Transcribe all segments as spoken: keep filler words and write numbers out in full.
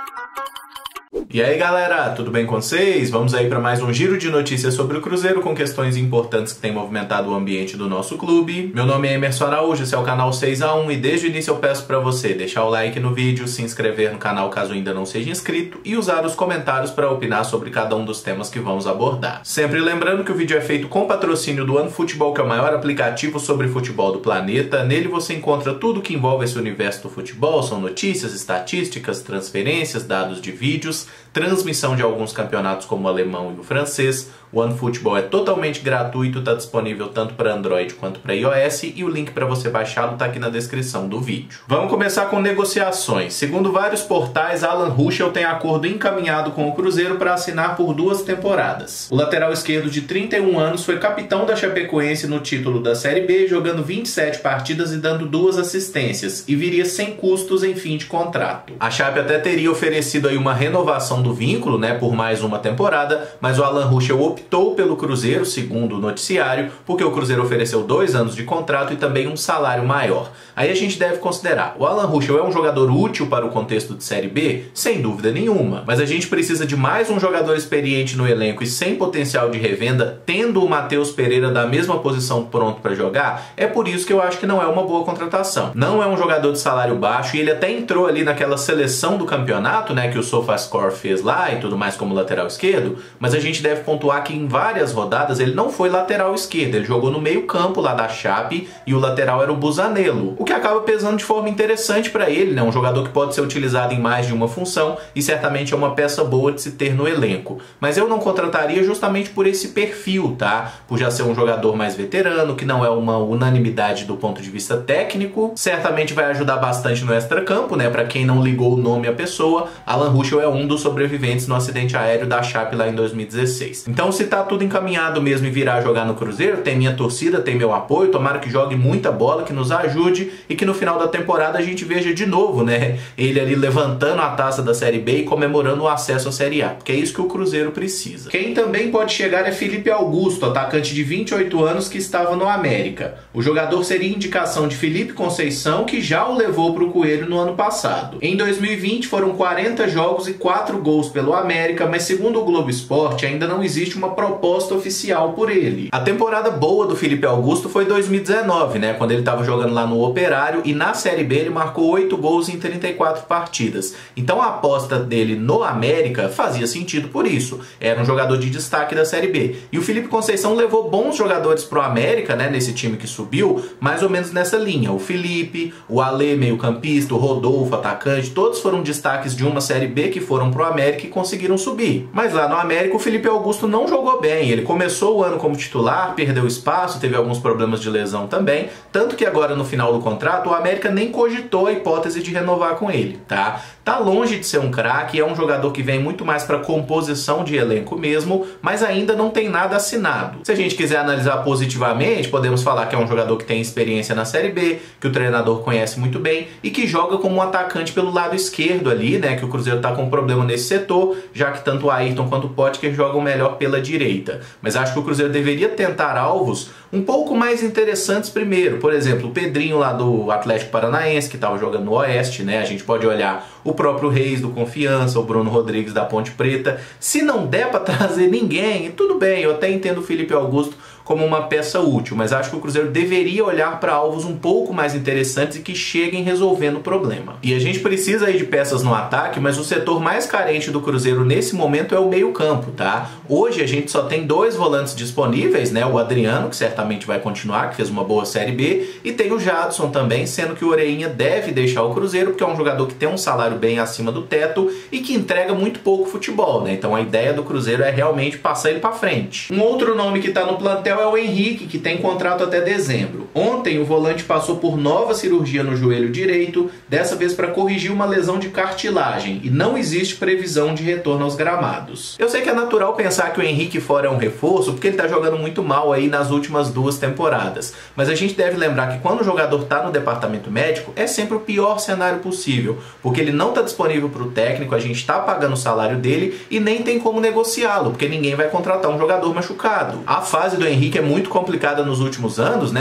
E aí galera, tudo bem com vocês? Vamos aí para mais um giro de notícias sobre o Cruzeiro com questões importantes que têm movimentado o ambiente do nosso clube. Meu nome é Emerson Araújo, esse é o canal seis a um e desde o início eu peço para você deixar o like no vídeo, se inscrever no canal caso ainda não seja inscrito e usar os comentários para opinar sobre cada um dos temas que vamos abordar. Sempre lembrando que o vídeo é feito com patrocínio do OneFootball, que é o maior aplicativo sobre futebol do planeta. Nele você encontra tudo que envolve esse universo do futebol, são notícias, estatísticas, transferências, dados de vídeos, transmissão de alguns campeonatos como o alemão e o francês. O OneFootball é totalmente gratuito, está disponível tanto para Android quanto para iOS e o link para você baixá-lo está aqui na descrição do vídeo. Vamos começar com negociações. Segundo vários portais, Alan Ruschel tem acordo encaminhado com o Cruzeiro para assinar por duas temporadas. O lateral esquerdo de trinta e um anos foi capitão da Chapecoense no título da Série B, jogando vinte e sete partidas e dando duas assistências, e viria sem custos em fim de contrato. A Chape até teria oferecido aí uma renovação do vínculo, né, por mais uma temporada, mas o Alan Ruschel optou optou pelo Cruzeiro, segundo o noticiário, porque o Cruzeiro ofereceu dois anos de contrato e também um salário maior. Aí a gente deve considerar, o Alan Ruschel é um jogador útil para o contexto de Série B? Sem dúvida nenhuma. Mas a gente precisa de mais um jogador experiente no elenco e sem potencial de revenda, tendo o Matheus Pereira da mesma posição pronto para jogar? É por isso que eu acho que não é uma boa contratação. Não é um jogador de salário baixo e ele até entrou ali naquela seleção do campeonato, né, que o SofaScore fez lá e tudo mais como lateral esquerdo, mas a gente deve pontuar que em várias rodadas ele não foi lateral esquerdo, ele jogou no meio campo lá da Chape e o lateral era o Busanello, o que acaba pesando de forma interessante para ele, né? Um jogador que pode ser utilizado em mais de uma função e certamente é uma peça boa de se ter no elenco. Mas eu não contrataria justamente por esse perfil, tá? Por já ser um jogador mais veterano, que não é uma unanimidade do ponto de vista técnico, certamente vai ajudar bastante no extracampo, né? Para quem não ligou o nome à pessoa, Alan Ruschel é um dos sobreviventes no acidente aéreo da Chape lá em dois mil e dezesseis. Então, se tá tudo encaminhado mesmo e virar jogar no Cruzeiro, tem minha torcida, tem meu apoio, tomara que jogue muita bola, que nos ajude e que no final da temporada a gente veja de novo, né, ele ali levantando a taça da Série B e comemorando o acesso à Série A, porque é isso que o Cruzeiro precisa. Quem também pode chegar é Felipe Augusto, atacante de vinte e oito anos que estava no América. O jogador seria indicação de Felipe Conceição, que já o levou para o Coelho no ano passado. Em dois mil e vinte foram quarenta jogos e quatro gols pelo América, mas segundo o Globo Esporte ainda não existe uma proposta oficial por ele. A temporada boa do Felipe Augusto foi dois mil e dezenove, né, quando ele estava jogando lá no Operário e na Série B ele marcou oito gols em trinta e quatro partidas. Então a aposta dele no América fazia sentido por isso. Era um jogador de destaque da Série B. E o Felipe Conceição levou bons jogadores pro América, né, nesse time que subiu, mais ou menos nessa linha. O Felipe, o Alê, meio-campista, o Rodolfo, atacante, todos foram destaques de uma Série B que foram pro América e conseguiram subir. Mas lá no América o Felipe Augusto não jogou bem. Ele começou o ano como titular, perdeu espaço, teve alguns problemas de lesão também, tanto que agora no final do contrato o América nem cogitou a hipótese de renovar com ele, tá? Tá longe de ser um craque, é um jogador que vem muito mais para composição de elenco mesmo, mas ainda não tem nada assinado. Se a gente quiser analisar positivamente, podemos falar que é um jogador que tem experiência na Série B, que o treinador conhece muito bem e que joga como um atacante pelo lado esquerdo ali, né, que o Cruzeiro tá com um problema nesse setor, já que tanto o Ayrton quanto o Potker jogam melhor pela direita. Mas acho que o Cruzeiro deveria tentar alvos um pouco mais interessantes primeiro. Por exemplo, o Pedrinho lá do Atlético Paranaense, que estava jogando no Oeste, né? A gente pode olhar o próprio Reis do Confiança, o Bruno Rodrigues da Ponte Preta. Se não der para trazer ninguém, tudo bem, eu até entendo o Felipe Augusto como uma peça útil, mas acho que o Cruzeiro deveria olhar para alvos um pouco mais interessantes e que cheguem resolvendo o problema. E a gente precisa aí de peças no ataque, mas o setor mais carente do Cruzeiro nesse momento é o meio-campo, tá? Hoje a gente só tem dois volantes disponíveis, né? O Adriano, que certamente vai continuar, que fez uma boa Série B, e tem o Jadson também, sendo que o Oreinha deve deixar o Cruzeiro, porque é um jogador que tem um salário bem acima do teto e que entrega muito pouco futebol, né? Então a ideia do Cruzeiro é realmente passar ele para frente. Um outro nome que está no plantel é o Henrique, que tem contrato até dezembro. Ontem o volante passou por nova cirurgia no joelho direito, dessa vez para corrigir uma lesão de cartilagem, e não existe previsão de retorno aos gramados. Eu sei que é natural pensar que o Henrique fora é um reforço, porque ele está jogando muito mal aí nas últimas duas temporadas, mas a gente deve lembrar que quando o jogador está no departamento médico, é sempre o pior cenário possível, porque ele não está disponível para o técnico, a gente está pagando o salário dele e nem tem como negociá-lo, porque ninguém vai contratar um jogador machucado. A fase do Henrique é muito complicada nos últimos anos, né? Várias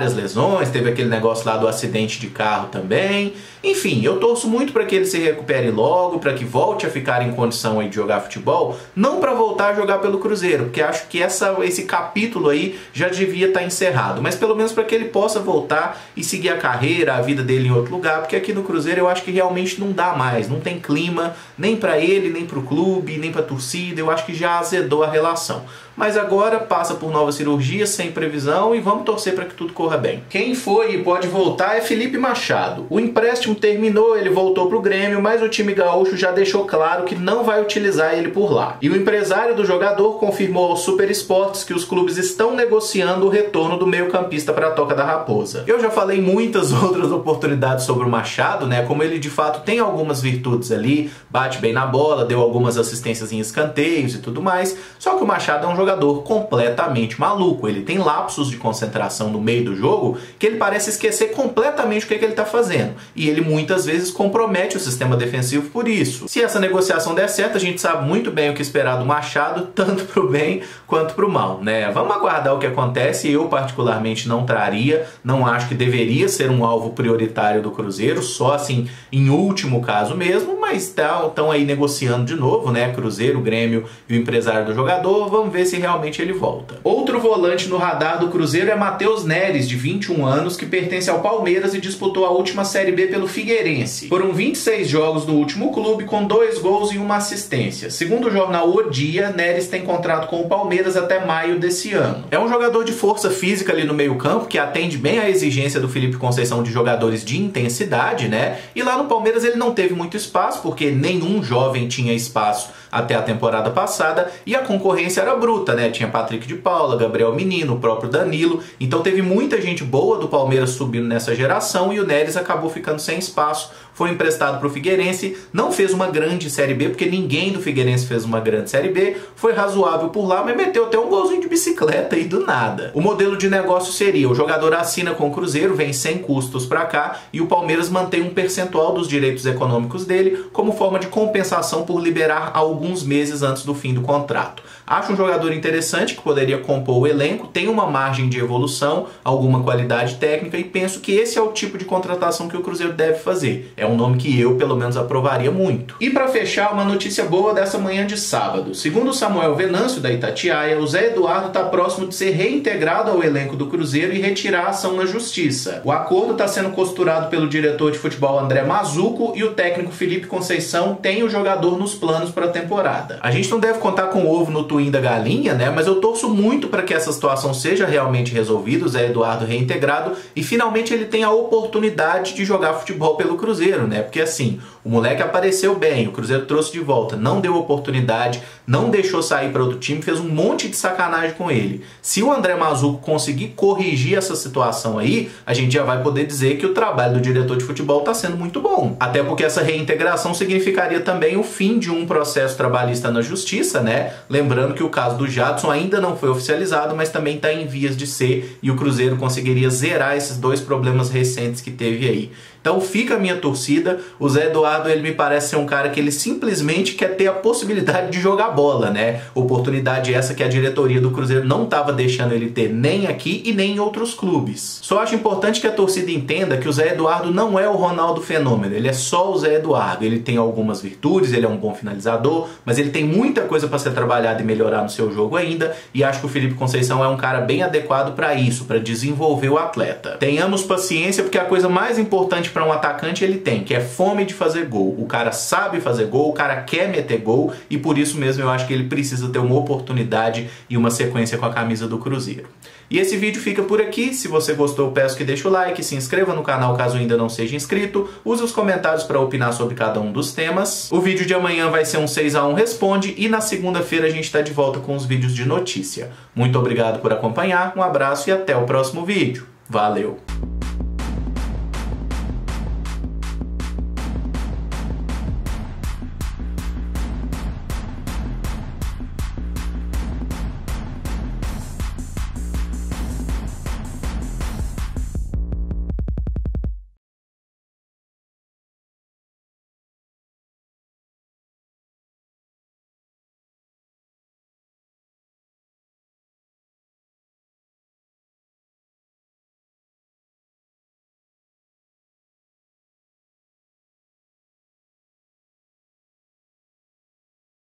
várias lesões, teve aquele negócio lá do acidente de carro também. Enfim, eu torço muito para que ele se recupere logo, para que volte a ficar em condição aí de jogar futebol, não para voltar a jogar pelo Cruzeiro, porque acho que essa, esse capítulo aí já devia estar encerrado, mas pelo menos para que ele possa voltar e seguir a carreira, a vida dele em outro lugar, porque aqui no Cruzeiro eu acho que realmente não dá mais, não tem clima nem para ele, nem para o clube, nem para a torcida, eu acho que já azedou a relação. Mas agora passa por nova cirurgia, sem previsão, e vamos torcer para que tudo corra bem. Quem foi e pode voltar é Felipe Machado. O empréstimo terminou, ele voltou para o Grêmio, mas o time gaúcho já deixou claro que não vai utilizar ele por lá. E o empresário do jogador confirmou ao Super Esportes que os clubes estão negociando o retorno do meio-campista para a Toca da Raposa. Eu já falei muitas outras oportunidades sobre o Machado, né? Como ele de fato tem algumas virtudes ali, bate bem na bola, deu algumas assistências em escanteios e tudo mais, só que o Machado é um jogador jogador completamente maluco. Ele tem lapsos de concentração no meio do jogo que ele parece esquecer completamente o que, é que ele está fazendo. E ele muitas vezes compromete o sistema defensivo por isso. Se essa negociação der certo, a gente sabe muito bem o que esperar do Machado, tanto para o bem quanto para o mal, né? Vamos aguardar o que acontece. Eu particularmente não traria, não acho que deveria ser um alvo prioritário do Cruzeiro, só assim em último caso mesmo, mas estão aí negociando de novo, né? Cruzeiro, Grêmio e o empresário do jogador. Vamos ver se realmente ele volta. Outro volante no radar do Cruzeiro é Matheus Neres, de vinte e um anos, que pertence ao Palmeiras e disputou a última Série B pelo Figueirense. Foram vinte e seis jogos no último clube, com dois gols e uma assistência. Segundo o jornal O Dia, Neres tem contrato com o Palmeiras até maio desse ano. É um jogador de força física ali no meio-campo, que atende bem à exigência do Felipe Conceição de jogadores de intensidade, né? E lá no Palmeiras ele não teve muito espaço, porque nenhum jovem tinha espaço até a temporada passada, e a concorrência era bruta, né? Tinha Patrick de Paula, Gabriel Menino, o próprio Danilo, então teve muita gente boa do Palmeiras subindo nessa geração e o Neres acabou ficando sem espaço, foi emprestado para o Figueirense, não fez uma grande Série B, porque ninguém do Figueirense fez uma grande Série B, foi razoável por lá, mas meteu até um golzinho de bicicleta aí do nada. O modelo de negócio seria, o jogador assina com o Cruzeiro, vem sem custos para cá, e o Palmeiras mantém um percentual dos direitos econômicos dele como forma de compensação por liberar alguns meses antes do fim do contrato. Acho um jogador interessante que poderia compor o elenco, tem uma margem de evolução, alguma qualidade técnica, e penso que esse é o tipo de contratação que o Cruzeiro deve fazer. É um nome que eu, pelo menos, aprovaria muito. E para fechar, uma notícia boa dessa manhã de sábado. Segundo Samuel Venâncio, da Itatiaia, o Zé Eduardo está próximo de ser reintegrado ao elenco do Cruzeiro e retirar a ação na justiça. O acordo está sendo costurado pelo diretor de futebol André Mazuco e o técnico Felipe Conceição tem o jogador nos planos para a temporada. A gente não deve contar com o ovo no twin da galinha, né? Mas eu torço muito para que essa situação seja realmente resolvida, o Zé Eduardo reintegrado, e finalmente ele tenha a oportunidade de jogar futebol pelo Cruzeiro, né? Porque assim, o moleque apareceu bem, o Cruzeiro trouxe de volta, não deu oportunidade, não deixou sair para outro time, fez um monte de sacanagem com ele. Se o André Mazuco conseguir corrigir essa situação aí, a gente já vai poder dizer que o trabalho do diretor de futebol está sendo muito bom. Até porque essa reintegração significaria também o fim de um processo trabalhista na justiça, né? Lembrando que o caso do Jadson ainda não foi oficializado, mas também está em vias de ser, e o Cruzeiro conseguiria zerar esses dois problemas recentes que teve aí. Então fica a minha torcida. O Zé Eduardo, ele me parece ser um cara que ele simplesmente quer ter a possibilidade de jogar bola, né? Oportunidade essa que a diretoria do Cruzeiro não estava deixando ele ter nem aqui e nem em outros clubes. Só acho importante que a torcida entenda que o Zé Eduardo não é o Ronaldo Fenômeno, ele é só o Zé Eduardo. Ele tem algumas virtudes, ele é um bom finalizador, mas ele tem muita coisa para ser trabalhada e melhorar no seu jogo ainda, e acho que o Felipe Conceição é um cara bem adequado para isso, para desenvolver o atleta. Tenhamos paciência, porque a coisa mais importante para um atacante ele tem, que é fome de fazer gol. O cara sabe fazer gol, o cara quer meter gol, e por isso mesmo eu acho que ele precisa ter uma oportunidade e uma sequência com a camisa do Cruzeiro. E esse vídeo fica por aqui. Se você gostou, peço que deixe o like, se inscreva no canal caso ainda não seja inscrito, use os comentários para opinar sobre cada um dos temas. O vídeo de amanhã vai ser um seis a um Responde, e na segunda-feira a gente está de volta com os vídeos de notícia. Muito obrigado por acompanhar, um abraço e até o próximo vídeo. Valeu!